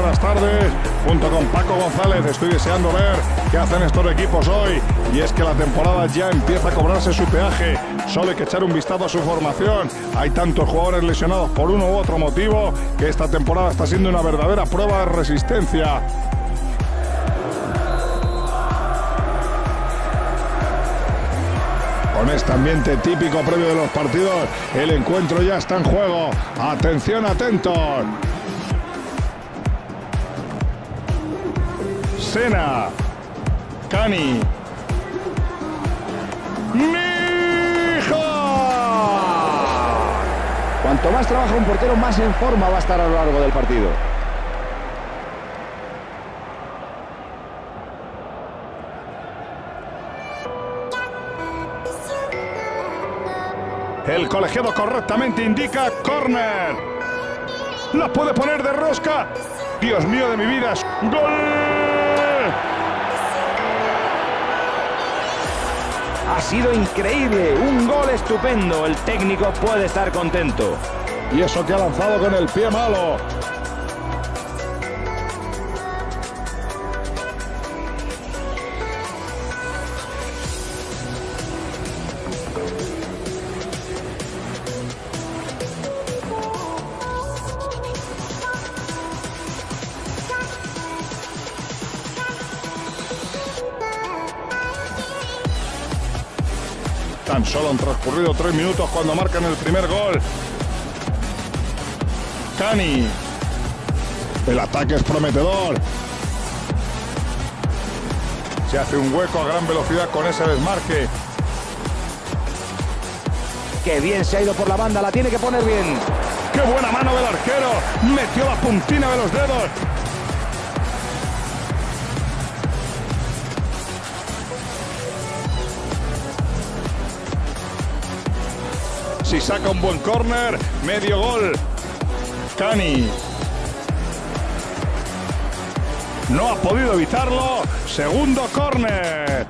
buenas tardes. Junto con Paco González estoy deseando ver qué hacen estos equipos hoy. Y es que la temporada ya empieza a cobrarse su peaje. Solo hay que echar un vistazo a su formación. Hay tantos jugadores lesionados por uno u otro motivo que esta temporada está siendo una verdadera prueba de resistencia. Con este ambiente típico previo de los partidos, el encuentro ya está en juego. ¡Atención, atentos! Sena, Cani, Mija. Cuanto más trabaja un portero, más en forma va a estar a lo largo del partido. El colegiado correctamente indica córner. La puede poner de rosca. Dios mío de mi vida. ¡Gol! Ha sido increíble. Un gol estupendo. El técnico puede estar contento. Y eso que ha lanzado con el pie malo. Tan solo han transcurrido 3 minutos cuando marcan el primer gol. Cani. El ataque es prometedor. Se hace un hueco a gran velocidad con ese desmarque. Qué bien se ha ido por la banda, la tiene que poner bien. ¡Qué buena mano del arquero! Metió la puntina de los dedos. Si saca un buen córner, medio gol. Cani. No ha podido evitarlo. Segundo córner.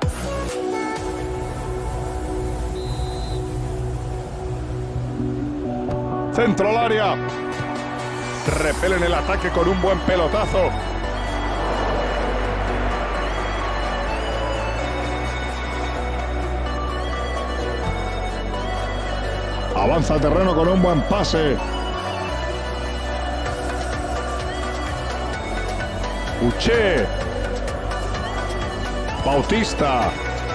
Centro al área. Repelen el ataque con un buen pelotazo. Avanza al terreno con un buen pase. Uche. Bautista.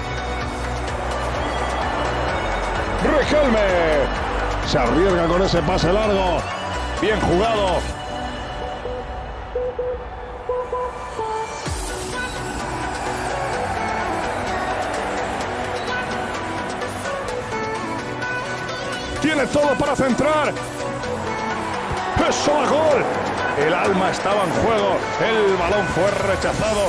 Riquelme. Se arriesga con ese pase largo. Bien jugado. Tiene todo para centrar. ¡Eso a gol! El alma estaba en juego. El balón fue rechazado.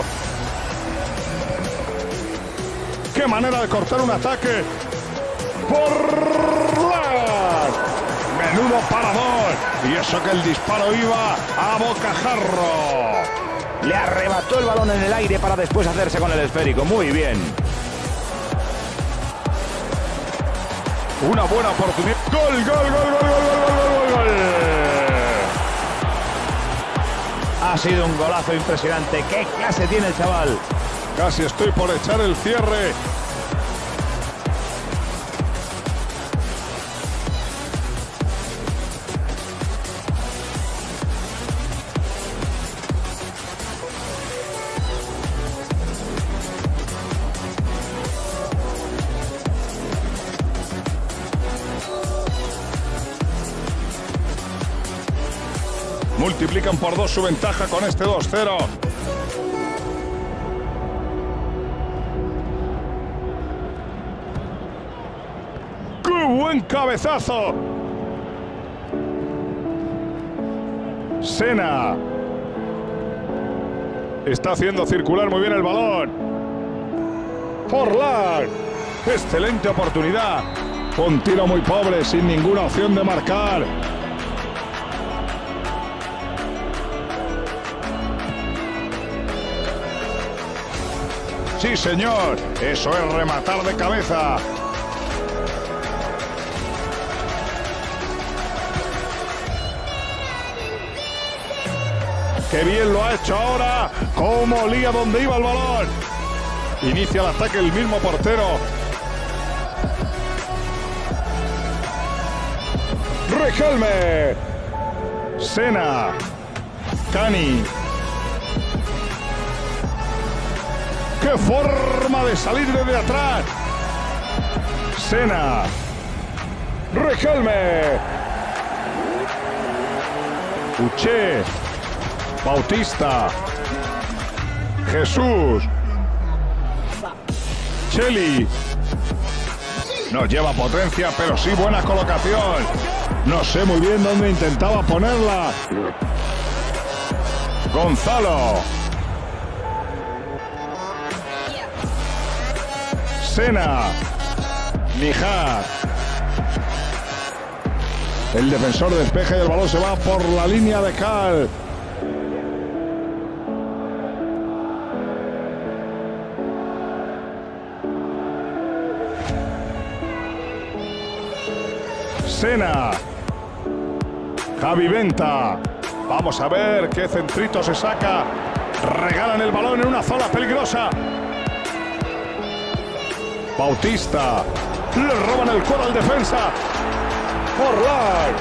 ¡Qué manera de cortar un ataque! ¡Porlar! ¡Menudo parador! Y eso que el disparo iba a bocajarro. Le arrebató el balón en el aire para después hacerse con el esférico. Muy bien. Una buena oportunidad. ¡Gol, gol, gol, gol, gol, gol, gol, gol! Ha sido un golazo impresionante. ¡Qué clase tiene el chaval! Casi estoy por echar el cierre. Multiplican por 2 su ventaja con este 2-0. ¡Qué buen cabezazo! Sena. Está haciendo circular muy bien el balón. Forlán. Excelente oportunidad. Un tiro muy pobre, sin ninguna opción de marcar. Sí, señor. Eso es rematar de cabeza. ¡Qué bien lo ha hecho ahora! ¡Cómo lía donde iba el balón! Inicia el ataque el mismo portero. Riquelme. Sena. Cani. ¡Qué forma de salir desde atrás! Sena. Riquelme. Uche. Bautista. Jesús. Cheli. No lleva potencia, pero sí buena colocación. No sé muy bien dónde intentaba ponerla. Gonzalo. Sena. Nihat. El defensor despeja y el balón se va por la línea de cal. Sena. Javi Venta. Vamos a ver qué centrito se saca. Regalan el balón en una zona peligrosa. Bautista. Le roban el cuero al defensa. Forlán.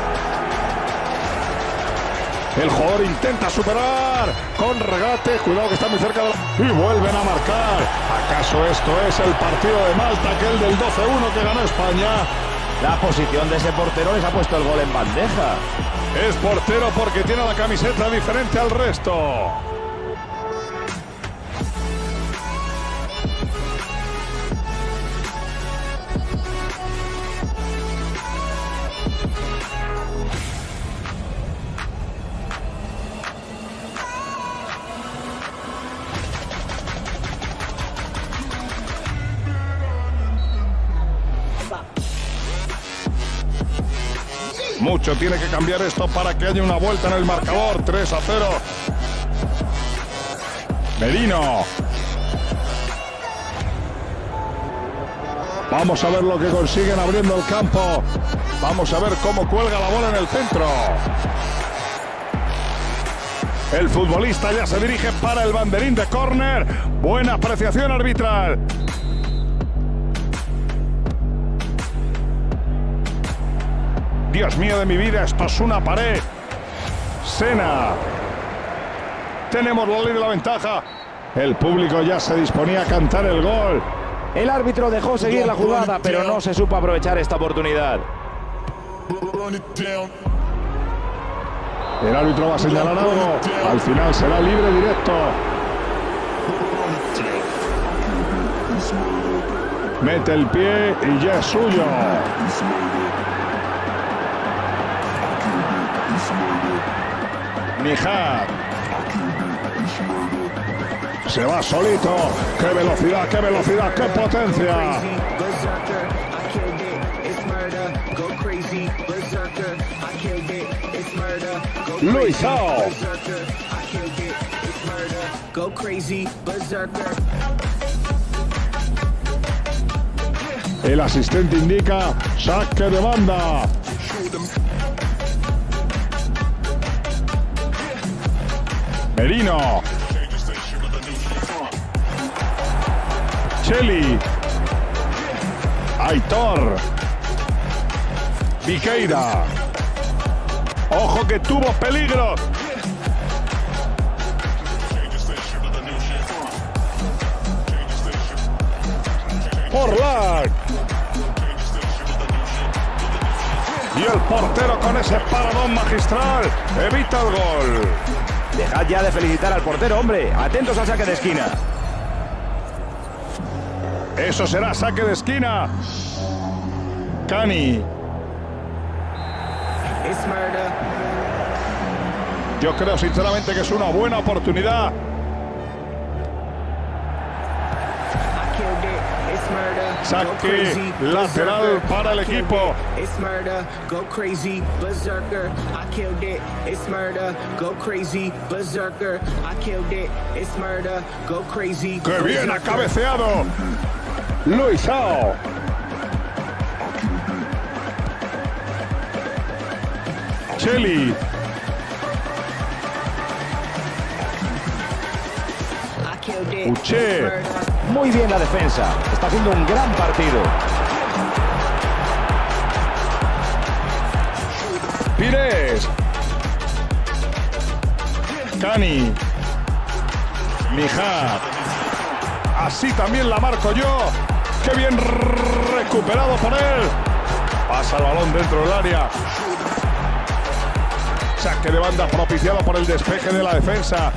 El jugador intenta superar. Con regate. Cuidado que está muy cerca de la... Y vuelven a marcar. ¿Acaso esto es el partido de Malta, aquel del 12-1 que ganó España? La posición de ese portero les ha puesto el gol en bandeja. Es portero porque tiene la camiseta diferente al resto. Mucho tiene que cambiar esto para que haya una vuelta en el marcador. 3-0. Merino. Vamos a ver lo que consiguen abriendo el campo. Vamos a ver cómo cuelga la bola en el centro. El futbolista ya se dirige para el banderín de córner. Buena apreciación arbitral. Dios mío de mi vida, esto es una pared. Sena. Tenemos la ley de la ventaja. El público ya se disponía a cantar el gol. El árbitro dejó seguir la jugada, pero no se supo aprovechar esta oportunidad. El árbitro va a señalar algo. Al final será libre directo. Mete el pie y ya es suyo. Nihat. Se va solito. ¡Qué velocidad, qué velocidad, qué potencia! Luisao. El asistente indica saque de banda. Merino. Cheli. Aitor. Viqueira. Ojo que tuvo peligro. Forlán. Y el portero con ese paradón magistral evita el gol. Dejad ya de felicitar al portero, hombre. Atentos al saque de esquina. Eso será saque de esquina. Cani. Yo creo sinceramente que es una buena oportunidad. Saque lateral para el equipo. ¡Qué bien ha cabeceado! Luisao. Cheli. Uche. Muy bien la defensa. Está haciendo un gran partido. Pires. Cani. Mijar. Así también la marco yo. ¡Qué bien recuperado por él! Pasa el balón dentro del área. Saque de banda propiciado por el despeje de la defensa.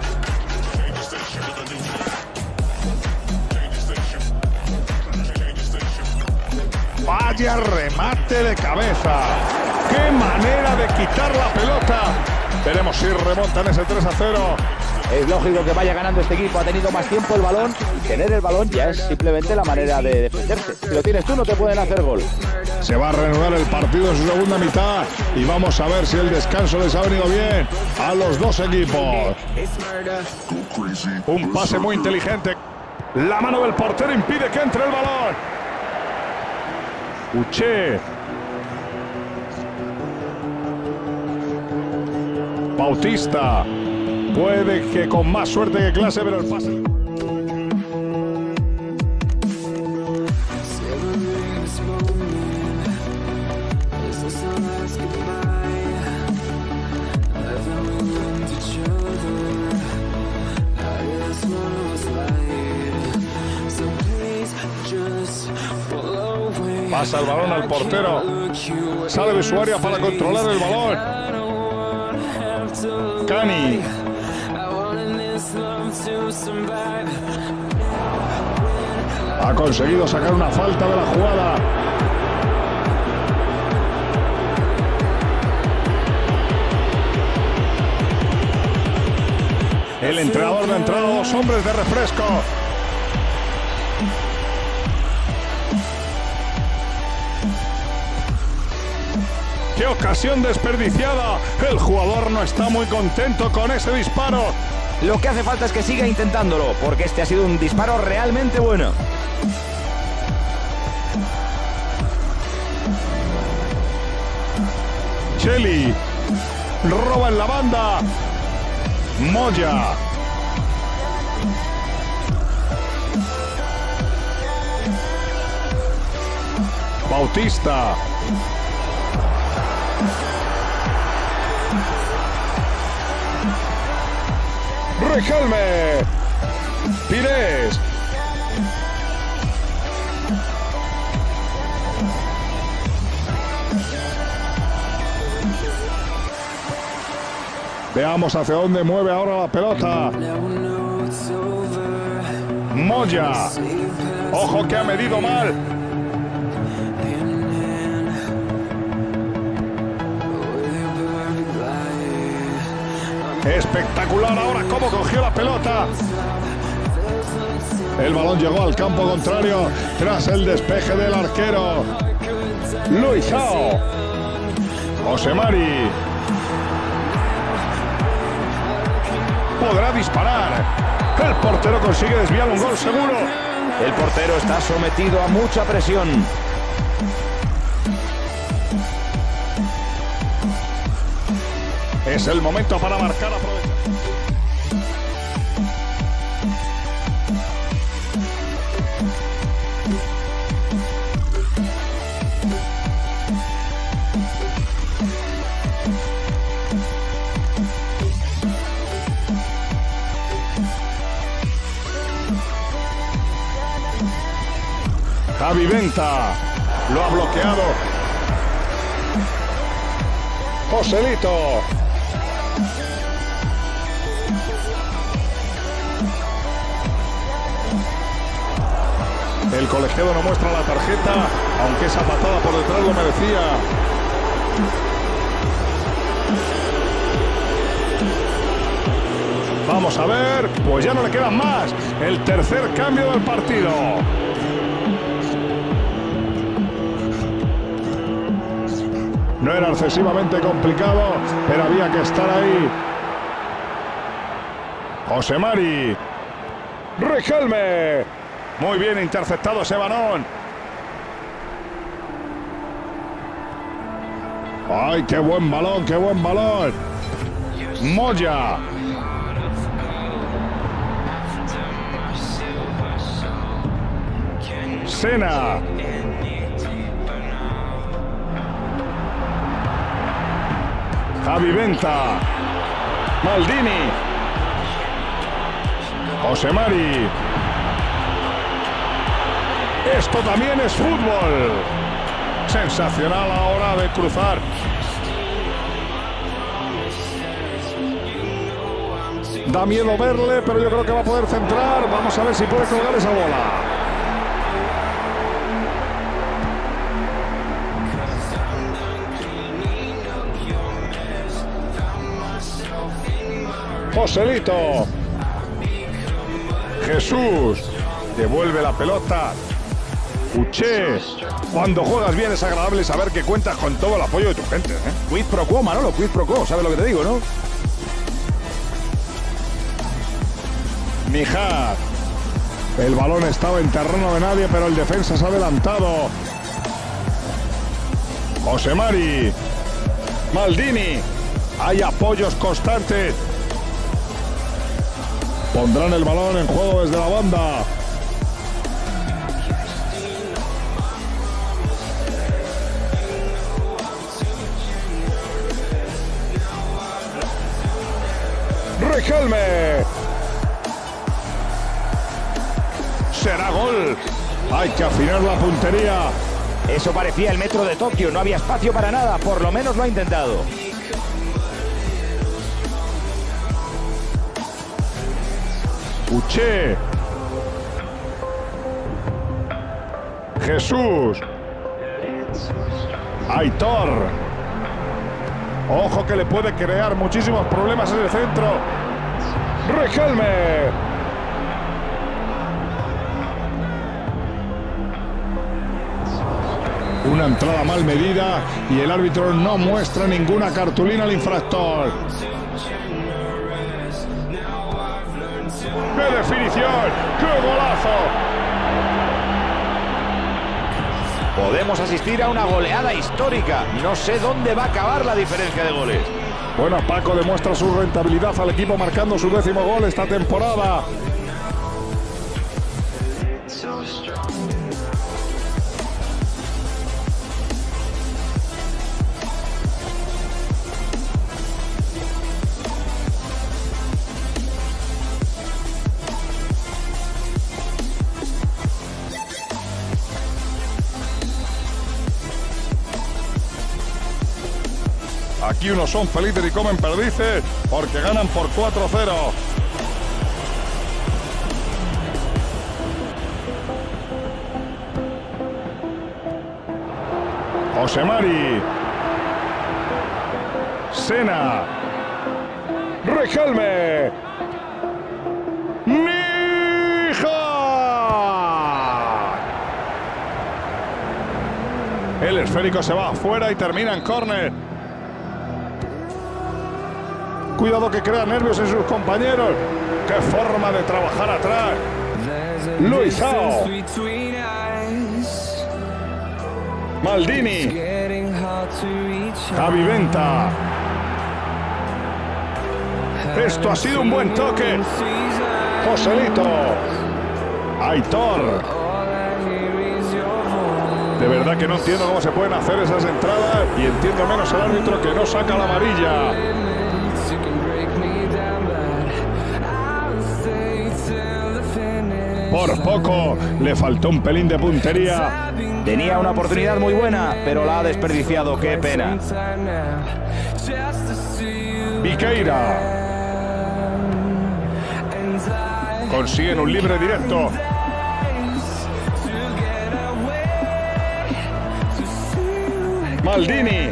Vaya remate de cabeza. ¡Qué manera de quitar la pelota! Veremos si remontan ese 3-0. Es lógico que vaya ganando este equipo, ha tenido más tiempo el balón. Tener el balón ya es simplemente la manera de defenderse. Si lo tienes tú, no te pueden hacer gol. Se va a reanudar el partido en su segunda mitad y vamos a ver si el descanso les ha venido bien a los dos equipos. Un pase muy inteligente. La mano del portero impide que entre el balón. Uche. Bautista. Puede que con más suerte que clase, pero el pase... Pasa el balón al portero. Sale de su área para controlar el balón. Cani. Ha conseguido sacar una falta de la jugada. El entrenador le ha entrado 2 hombres de refresco. ¡Qué ocasión desperdiciada! El jugador no está muy contento con ese disparo. Lo que hace falta es que siga intentándolo, porque este ha sido un disparo realmente bueno. Cheli. Roba en la banda. Moya. Bautista. Riquelme. Pires. Veamos hacia dónde mueve ahora la pelota. Moya. Ojo que ha medido mal. Espectacular ahora cómo cogió la pelota. El balón llegó al campo contrario tras el despeje del arquero. Luisao. Josemari. Podrá disparar. El portero consigue desviar un gol seguro. El portero está sometido a mucha presión. Es el momento para marcar. Javi Venta lo ha bloqueado. Joselito. El colegiado no muestra la tarjeta, aunque esa patada por detrás lo merecía. Vamos a ver, pues ya no le quedan más. El tercer cambio del partido. No era excesivamente complicado, pero había que estar ahí. Josemari. Riquelme. Muy bien interceptado ese balón. ¡Ay, qué buen balón, qué buen balón! Moya. Sena. Javi Venta. Maldini. José Mari. Esto también es fútbol. Sensacional ahora de cruzar. Da miedo verle, pero yo creo que va a poder centrar. Vamos a ver si puede colgar esa bola. Joselito. Jesús. Devuelve la pelota. Uche. Cuando juegas bien es agradable saber que cuentas con todo el apoyo de tu gente, ¿eh? Quid pro quo, Manolo, quid pro quo. ¿Sabes lo que te digo, no? Mijar. El balón estaba en terreno de nadie, pero el defensa se ha adelantado. José Mari. Maldini. Hay apoyos constantes. Pondrán el balón en juego desde la banda. Riquelme. Será gol. Hay que afinar la puntería. Eso parecía el metro de Tokio. No había espacio para nada. Por lo menos lo ha intentado. Uche. Jesús. Aitor. Ojo que le puede crear muchísimos problemas en el centro. Riquelme. Una entrada mal medida y el árbitro no muestra ninguna cartulina al infractor. ¡Qué definición! ¡Qué golazo! Podemos asistir a una goleada histórica. No sé dónde va a acabar la diferencia de goles. Bueno, Paco demuestra su rentabilidad al equipo marcando su 10º gol esta temporada. Aquí unos son felices y comen perdices porque ganan por 4-0. José Mari. Sena. Riquelme. Níjar. El esférico se va afuera y termina en córner. Cuidado que crea nervios en sus compañeros. ¡Qué forma de trabajar atrás! Luisao. Maldini. Javi Venta. Esto ha sido un buen toque. Joselito. Aitor. De verdad que no entiendo cómo se pueden hacer esas entradas y entiendo menos al árbitro que no saca la amarilla. Por poco, le faltó un pelín de puntería. Tenía una oportunidad muy buena, pero la ha desperdiciado. ¡Qué pena! Viqueira. Consiguen un libre directo. Maldini.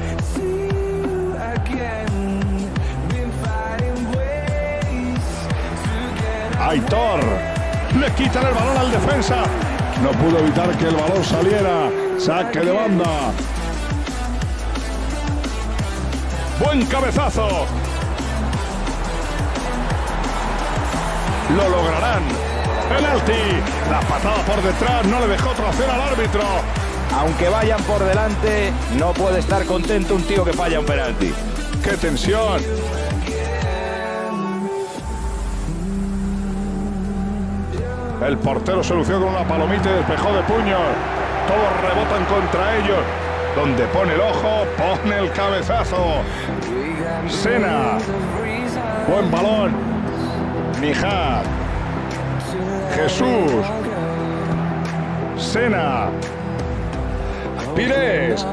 Aitor. Le quitan el balón al defensa. No pudo evitar que el balón saliera. Saque de banda. Buen cabezazo. Lo lograrán. Penalti. La patada por detrás no le dejó otra opción al árbitro. Aunque vayan por delante, no puede estar contento un tío que falla un penalti. ¡Qué tensión! El portero se lució con una palomita y despejó de puños. Todos rebotan contra ellos. Donde pone el ojo, pone el cabezazo. Sena. Buen balón. Nihat. Jesús. Sena. Pires.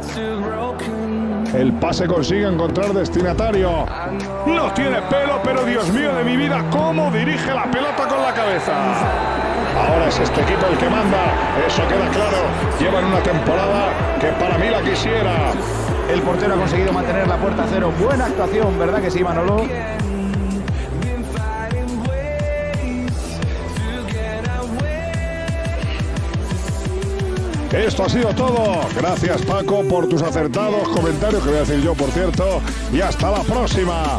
El pase consigue encontrar destinatario. No tiene pelo, pero Dios mío de mi vida, cómo dirige la pelota con la cabeza. Ahora es este equipo el que manda, eso queda claro. Llevan una temporada que para mí la quisiera. El portero ha conseguido mantener la puerta a cero. Buena actuación, ¿verdad que sí, Manolo? Esto ha sido todo. Gracias, Paco, por tus acertados comentarios, que voy a decir yo, por cierto. Y hasta la próxima.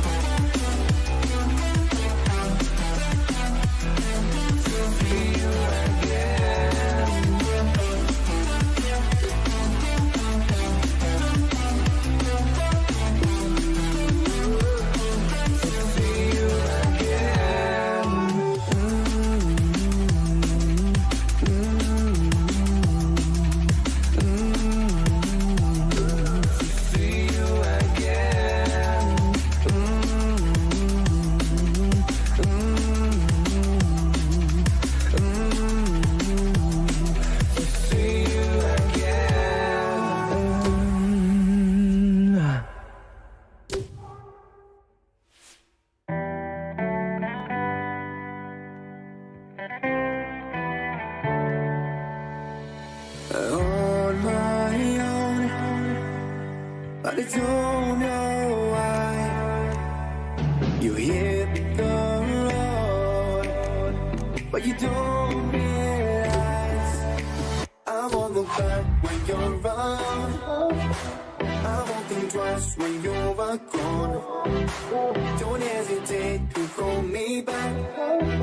But I don't know why you hit the road, but you don't realize I won't look back when you're around. I won't think twice when you're gone. Don't hesitate to call me back.